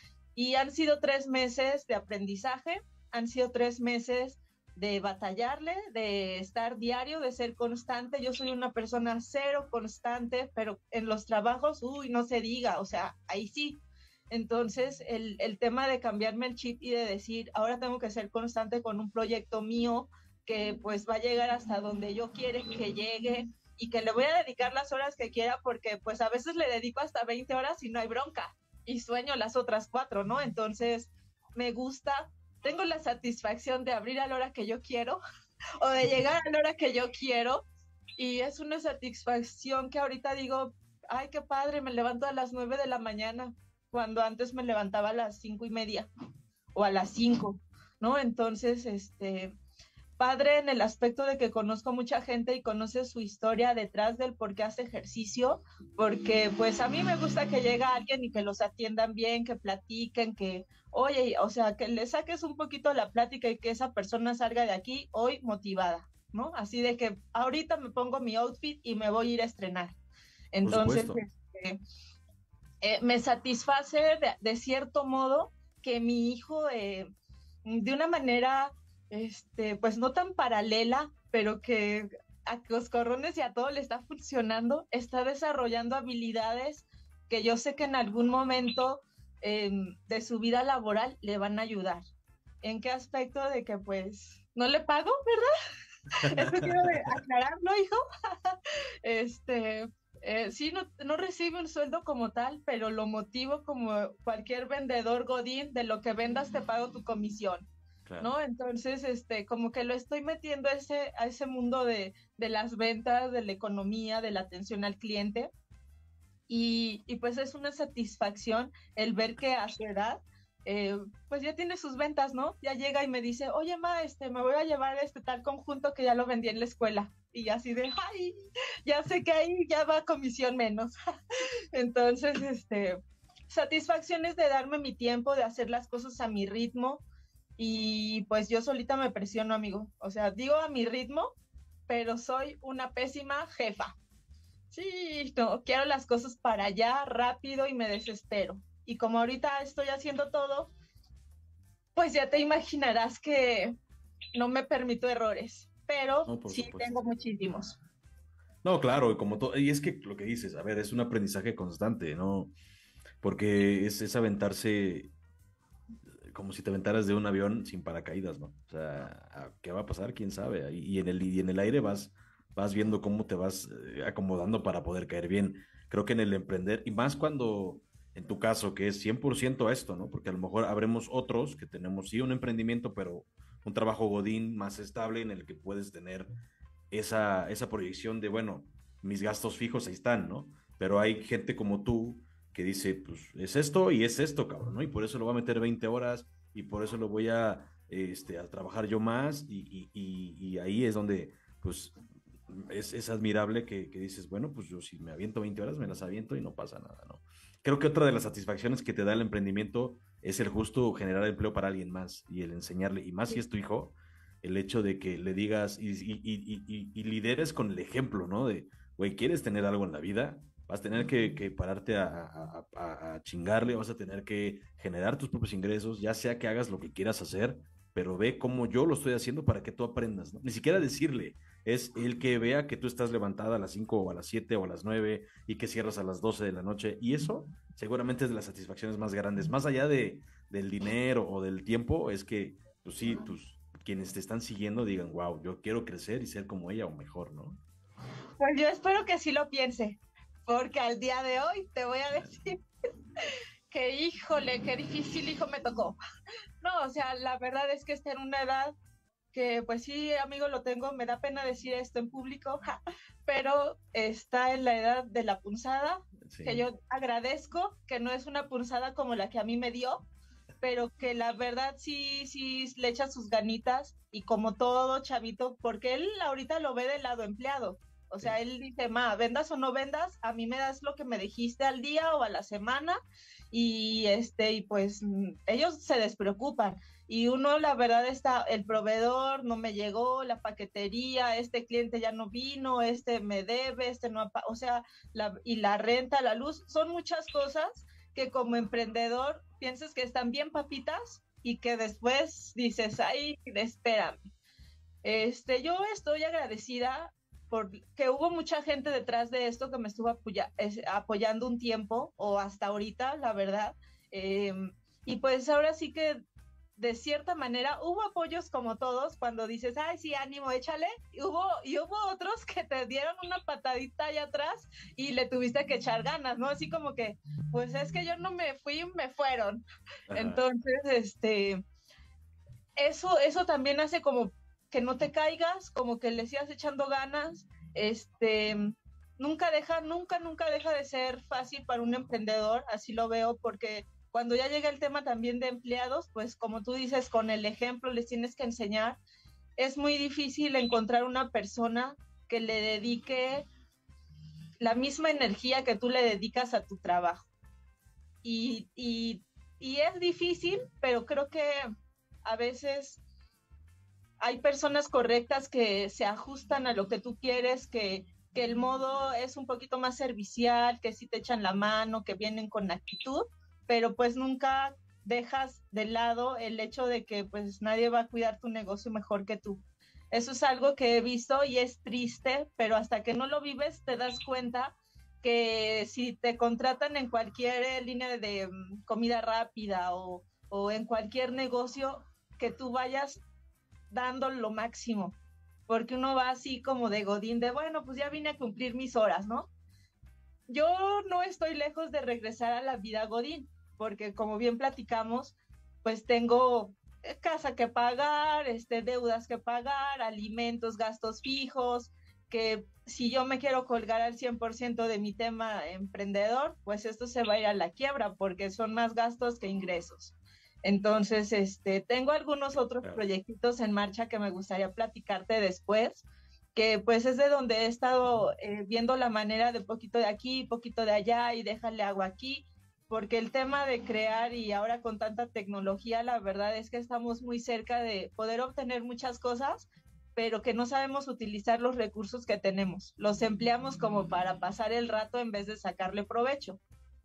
y han sido tres meses de aprendizaje, han sido tres meses de batallarle, de estar diario, de ser constante. Yo soy una persona cero constante, pero en los trabajos, uy, no se diga, o sea, ahí sí. Entonces, el, el tema de cambiarme el chip y de decir, ahora tengo que ser constante con un proyecto mío que pues va a llegar hasta donde yo quiero que llegue, y que le voy a dedicar las horas que quiera, porque pues a veces le dedico hasta veinte horas y no hay bronca, y sueño las otras cuatro, ¿no? Entonces, me gusta, tengo la satisfacción de abrir a la hora que yo quiero, o de llegar a la hora que yo quiero, y es una satisfacción que ahorita digo, ay, qué padre, me levanto a las nueve de la mañana, cuando antes me levantaba a las cinco y media, o a las cinco, ¿no? Entonces, este... padre en el aspecto de que conozco mucha gente y conoce su historia detrás del por qué hace ejercicio, porque pues a mí me gusta que llegue alguien y que los atiendan bien, que platiquen, que, oye, o sea, que le saques un poquito la plática y que esa persona salga de aquí hoy motivada, ¿no? Así de que ahorita me pongo mi outfit y me voy a ir a estrenar. Entonces, este, eh, me satisface de, de cierto modo que mi hijo, eh, de una manera... Este, pues no tan paralela, pero que a coscorrones y a todo le está funcionando, está desarrollando habilidades que yo sé que en algún momento eh, de su vida laboral le van a ayudar. ¿En qué aspecto? De que pues no le pago, ¿verdad? Eso quiero aclararlo, hijo. este, eh, sí, no, no recibe un sueldo como tal, pero lo motivo como cualquier vendedor godín, de lo que vendas te pago tu comisión. Claro. ¿No? Entonces, este, como que lo estoy metiendo a ese, a ese mundo de, de las ventas, de la economía, de la atención al cliente, y, y pues es una satisfacción el ver que a su edad, eh, pues ya tiene sus ventas, ¿no? Ya llega y me dice, oye, ma, este, me voy a llevar este tal conjunto que ya lo vendí en la escuela, y así de, ay, ya sé que ahí ya va comisión menos. Entonces, este, satisfacciones de darme mi tiempo, de hacer las cosas a mi ritmo, y pues yo solita me presiono, amigo. O sea, digo a mi ritmo, pero soy una pésima jefa. Sí, no, quiero las cosas para allá, rápido, y me desespero. Y como ahorita estoy haciendo todo, pues ya te imaginarás que no me permito errores, pero No, por sí supuesto. tengo muchísimos. No, claro, y como todo, y es que lo que dices, a ver, es un aprendizaje constante, ¿no? Porque es, es aventarse como si te aventaras de un avión sin paracaídas, ¿no? O sea, ¿qué va a pasar? ¿Quién sabe? Y, y en el, y en el aire vas, vas viendo cómo te vas eh, acomodando para poder caer bien. Creo que en el emprender, y más cuando, en tu caso, que es cien por ciento esto, ¿no? Porque a lo mejor habremos otros que tenemos, sí, un emprendimiento, pero un trabajo godín más estable en el que puedes tener esa, esa proyección de, bueno, mis gastos fijos ahí están, ¿no? Pero hay gente como tú que dice, pues es esto y es esto, cabrón, ¿no? Y por eso lo voy a meter veinte horas y por eso lo voy a, este, a trabajar yo más y, y, y, y ahí es donde, pues, es, es admirable que, que dices, bueno, pues yo si me aviento veinte horas, me las aviento y no pasa nada, ¿no? Creo que otra de las satisfacciones que te da el emprendimiento es el justo generar empleo para alguien más y el enseñarle, y más si es tu hijo, el hecho de que le digas y, y, y, y, y lideres con el ejemplo, ¿no? De, güey, ¿quieres tener algo en la vida? Vas a tener que, que pararte a, a, a, a chingarle, vas a tener que generar tus propios ingresos, ya sea que hagas lo que quieras hacer, pero ve cómo yo lo estoy haciendo para que tú aprendas, ¿no? Ni siquiera decirle, es el que vea que tú estás levantada a las cinco o a las siete o a las nueve y que cierras a las doce de la noche, y eso seguramente es de las satisfacciones más grandes, más allá de, del dinero o del tiempo, es que, pues sí, tus, quienes te están siguiendo digan, wow, yo quiero crecer y ser como ella o mejor, ¿no? Pues yo espero que sí lo piense, porque al día de hoy te voy a decir que, híjole, qué difícil hijo me tocó. No, o sea, la verdad es que está en una edad que, pues sí, amigo, lo tengo, me da pena decir esto en público, ja, pero está en la edad de la punzada, sí. Que yo agradezco, que no es una punzada como la que a mí me dio, pero que la verdad sí, sí le echa sus ganitas, y como todo chavito, porque él ahorita lo ve del lado empleado. O sea, él dice, ma, vendas o no vendas, a mí me das lo que me dijiste al día o a la semana, y este, y pues ellos se despreocupan. Y uno, la verdad, está, el proveedor no me llegó, la paquetería, este cliente ya no vino, este me debe, este no, o sea, la, y la renta, la luz, son muchas cosas que como emprendedor piensas que están bien papitas y que después dices, ay, espérame. Este, yo estoy agradecida porque hubo mucha gente detrás de esto que me estuvo apoya, apoyando un tiempo, o hasta ahorita, la verdad, eh, y pues ahora sí que de cierta manera hubo apoyos como todos, cuando dices, ay, sí, ánimo, échale, y hubo, y hubo otros que te dieron una patadita allá atrás y le tuviste que echar ganas, ¿no? Así como que, pues es que yo no me fui, me fueron. Ajá. Entonces, este, eso, eso también hace como que no te caigas, como que le sigas echando ganas, este, nunca deja, nunca, nunca deja de ser fácil para un emprendedor, así lo veo, porque cuando ya llega el tema también de empleados, pues como tú dices, con el ejemplo les tienes que enseñar, es muy difícil encontrar una persona que le dedique la misma energía que tú le dedicas a tu trabajo, y, y, y es difícil, pero creo que a veces hay personas correctas que se ajustan a lo que tú quieres, que, que el modo es un poquito más servicial, que sí te echan la mano, que vienen con actitud, pero pues nunca dejas de lado el hecho de que pues nadie va a cuidar tu negocio mejor que tú. Eso es algo que he visto y es triste, pero hasta que no lo vives te das cuenta que si te contratan en cualquier línea de um, comida rápida o, o en cualquier negocio, que tú vayas dando lo máximo, porque uno va así como de godín, de bueno, pues ya vine a cumplir mis horas, ¿no? Yo no estoy lejos de regresar a la vida godín, porque como bien platicamos, pues tengo casa que pagar, este, deudas que pagar, alimentos, gastos fijos, que si yo me quiero colgar al cien por ciento de mi tema emprendedor, pues esto se va a ir a la quiebra, porque son más gastos que ingresos. Entonces, este, tengo algunos otros proyectitos en marcha que me gustaría platicarte después, que pues es de donde he estado eh, viendo la manera de poquito de aquí, poquito de allá y déjale agua aquí, porque el tema de crear y ahora con tanta tecnología, la verdad es que estamos muy cerca de poder obtener muchas cosas, pero que no sabemos utilizar los recursos que tenemos. Los empleamos como para pasar el rato en vez de sacarle provecho.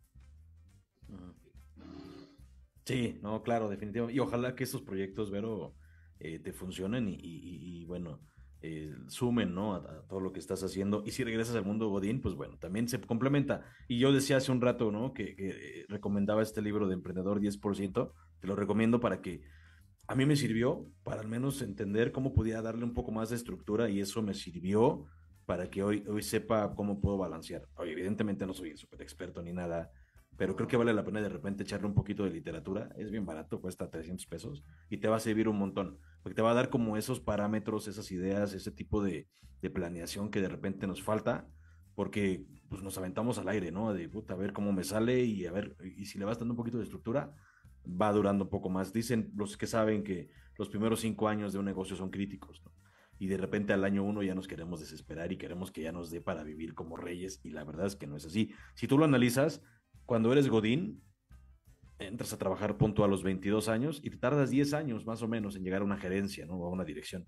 Sí, no, claro, definitivamente. Y ojalá que estos proyectos, Vero, eh, te funcionen y, y, y bueno, eh, sumen, ¿no? A, a todo lo que estás haciendo. Y si regresas al mundo Godín, pues bueno, también se complementa. Y yo decía hace un rato, ¿no? Que, que recomendaba este libro de Emprendedor diez por ciento. Te lo recomiendo para que a mí me sirvió para al menos entender cómo podía darle un poco más de estructura y eso me sirvió para que hoy, hoy sepa cómo puedo balancear. Oye, evidentemente no soy súper experto ni nada, pero creo que vale la pena de repente echarle un poquito de literatura. Es bien barato, cuesta trescientos pesos y te va a servir un montón, porque te va a dar como esos parámetros, esas ideas, ese tipo de, de planeación que de repente nos falta, porque pues, nos aventamos al aire, ¿no? De puta, a ver cómo me sale y a ver, y si le vas dando un poquito de estructura, va durando un poco más. Dicen los que saben que los primeros cinco años de un negocio son críticos, ¿no? Y de repente al año uno ya nos queremos desesperar y queremos que ya nos dé para vivir como reyes, y la verdad es que no es así. Si tú lo analizas, cuando eres Godín, entras a trabajar punto a los veintidós años y te tardas diez años más o menos en llegar a una gerencia, ¿no? O a una dirección.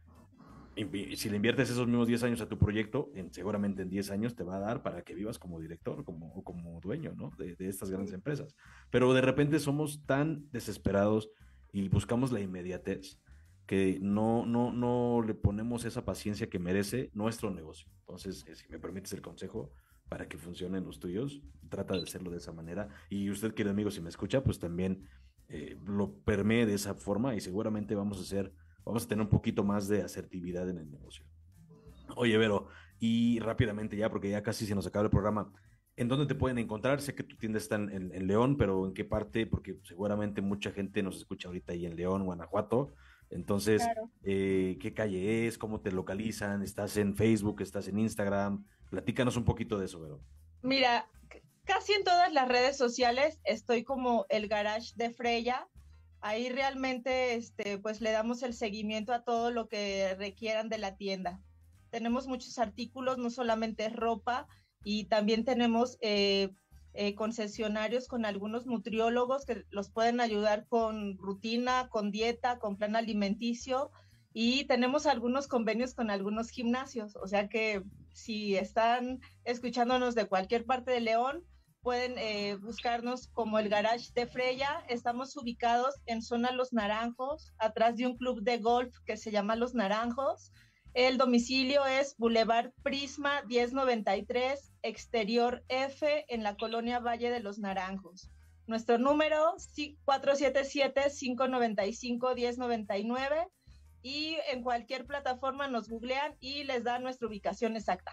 Y si le inviertes esos mismos diez años a tu proyecto, en, seguramente en diez años te va a dar para que vivas como director como, como dueño, ¿no? de, de estas grandes empresas. Pero de repente somos tan desesperados y buscamos la inmediatez que no, no, no le ponemos esa paciencia que merece nuestro negocio. Entonces, eh, si me permites el consejo para que funcionen los tuyos, trata de hacerlo de esa manera. Y usted, querido amigo, si me escucha, pues también eh, lo permee de esa forma y seguramente vamos a hacer vamos a tener un poquito más de asertividad en el negocio. Oye, Vero, y rápidamente ya, porque ya casi se nos acaba el programa, ¿en dónde te pueden encontrar? Sé que tu tienda está en, en, en León, pero ¿en qué parte? Porque seguramente mucha gente nos escucha ahorita ahí en León, Guanajuato. Entonces, claro. eh, ¿qué calle es? ¿Cómo te localizan? ¿Estás en Facebook? ¿Estás en Instagram? Platícanos un poquito de eso, Vero. Mira, casi en todas las redes sociales estoy como el Garage de Freya. Ahí realmente este, pues le damos el seguimiento a todo lo que requieran de la tienda. Tenemos muchos artículos, no solamente ropa, y también tenemos eh, eh, concesionarios con algunos nutriólogos que los pueden ayudar con rutina, con dieta, con plan alimenticio, y tenemos algunos convenios con algunos gimnasios. O sea que si están escuchándonos de cualquier parte de León, pueden eh, buscarnos como el Garage de Freya. Estamos ubicados en zona Los Naranjos, atrás de un club de golf que se llama Los Naranjos. El domicilio es Boulevard Prisma diez noventa y tres, exterior F, en la colonia Valle de los Naranjos. Nuestro número cuatro siete siete, cinco nueve cinco, uno cero nueve nueve, y en cualquier plataforma nos googlean y les dan nuestra ubicación exacta.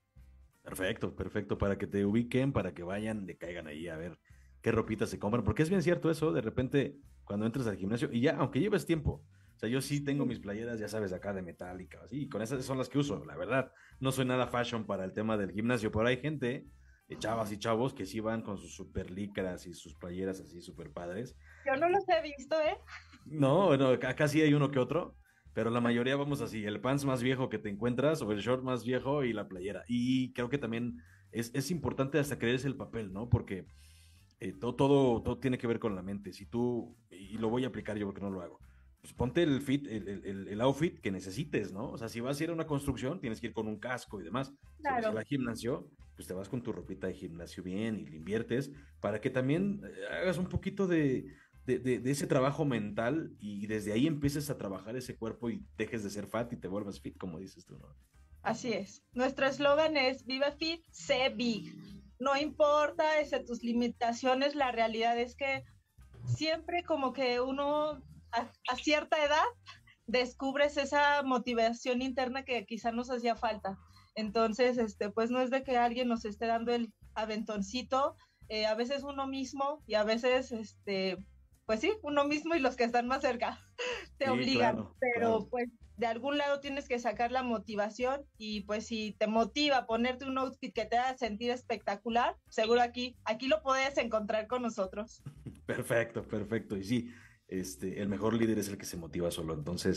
Perfecto, perfecto, para que te ubiquen, para que vayan, le caigan ahí a ver qué ropita se compran, porque es bien cierto eso, de repente cuando entras al gimnasio, y ya, aunque lleves tiempo, o sea, yo sí tengo mis playeras, ya sabes, acá de metálica, así, y con esas son las que uso, la verdad, no soy nada fashion para el tema del gimnasio, pero hay gente, eh, chavas y chavos, que sí van con sus super licras y sus playeras así super padres. Yo no los he visto, ¿eh? No, no, acá sí hay uno que otro, pero la mayoría vamos así, el pants más viejo que te encuentras o el short más viejo y la playera. Y creo que también es, es importante hasta creerse el papel, ¿no? Porque eh, todo, todo, todo tiene que ver con la mente. Si tú, y lo voy a aplicar yo porque no lo hago, pues ponte el fit, el, el, el outfit que necesites, ¿no? O sea, si vas a ir a una construcción, tienes que ir con un casco y demás. Claro. Si vas al gimnasio, pues te vas con tu ropita de gimnasio bien y le inviertes para que también hagas un poquito de... De, de, de ese trabajo mental y desde ahí empieces a trabajar ese cuerpo y dejes de ser fat y te vuelvas fit, como dices tú, ¿no? Así es. Nuestro eslogan es Vive Fit, sé Big. No importa ese, tus limitaciones, la realidad es que siempre como que uno a, a cierta edad descubres esa motivación interna que quizá nos hacía falta. Entonces, este, pues no es de que alguien nos esté dando el aventoncito, eh, a veces uno mismo y a veces este pues sí, uno mismo y los que están más cerca te sí, obligan, claro, pero claro. Pues de algún lado tienes que sacar la motivación y pues si te motiva ponerte un outfit que te haga sentir espectacular, seguro aquí, aquí lo puedes encontrar con nosotros. Perfecto, perfecto. Y sí, este, el mejor líder es el que se motiva solo, entonces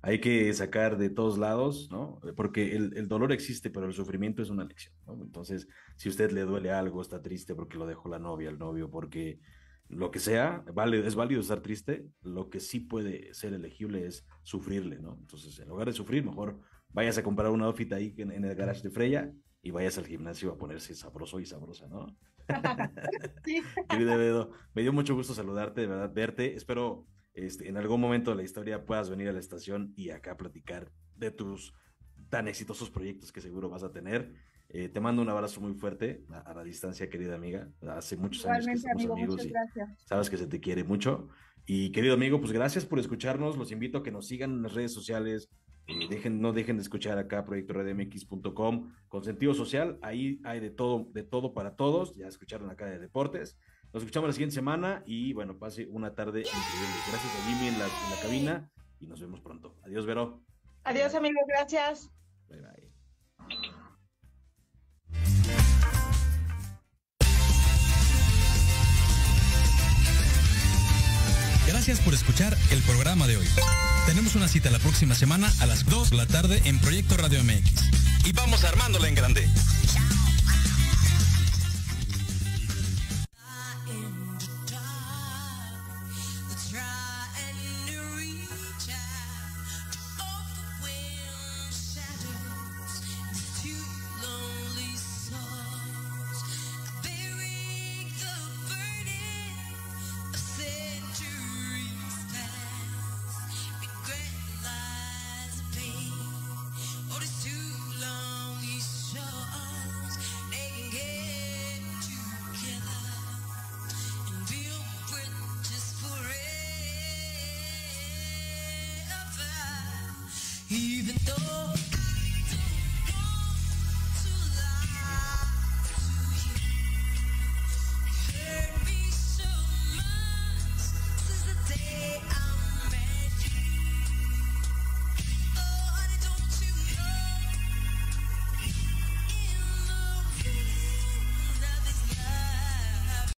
hay que sacar de todos lados, ¿no? Porque el, el dolor existe, pero el sufrimiento es una lección, ¿no? Entonces, si a usted le duele algo, está triste porque lo dejó la novia, el novio, porque lo que sea, vale, es válido estar triste, lo que sí puede ser elegible es sufrirle, ¿no? Entonces, en lugar de sufrir, mejor vayas a comprar un outfit ahí en, en el garage de Freya y vayas al gimnasio a ponerse sabroso y sabrosa, ¿no? Sí. Querido Bedo, me dio mucho gusto saludarte, de verdad, verte. Espero este, en algún momento de la historia puedas venir a la estación y acá platicar de tus tan exitosos proyectos que seguro vas a tener. Eh, te mando un abrazo muy fuerte a, a la distancia, querida amiga. Hace muchos años que somos amigo, amigos y gracias. sabes que se te quiere mucho. Y querido amigo, pues gracias por escucharnos. Los invito a que nos sigan en las redes sociales. Eh, dejen, no dejen de escuchar acá proyecto radio m x punto com con sentido social. Ahí hay de todo, de todo para todos. Ya escucharon acá de deportes. Nos escuchamos la siguiente semana y bueno, pase una tarde increíble. Gracias a Jimmy en la, en la cabina y nos vemos pronto. Adiós, Vero. Adiós, amigo, gracias. Bye, bye. Gracias por escuchar el programa de hoy. Tenemos una cita la próxima semana a las dos de la tarde en Proyecto Radio M X. Y vamos armándola en grande.